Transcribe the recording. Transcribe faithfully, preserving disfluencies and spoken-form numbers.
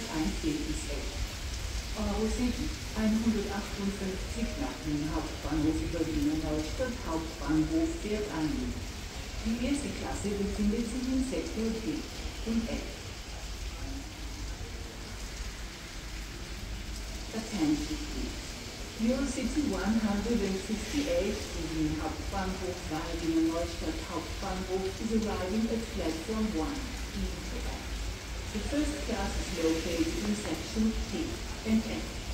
einundvierzig. Euro sieben, hundertachtundfünfzig nach dem Hauptbahnhof über Wiener Neustadt Hauptbahnhof fährt ein. Die erste Klasse befindet sich im Sektor D und F. Attention please. Eurocity one fifty-eight in Wien Hauptbahnhof via Wiener Neustadt Hauptbahnhof is arriving at platform one, E to F. The first class is located in section T and F.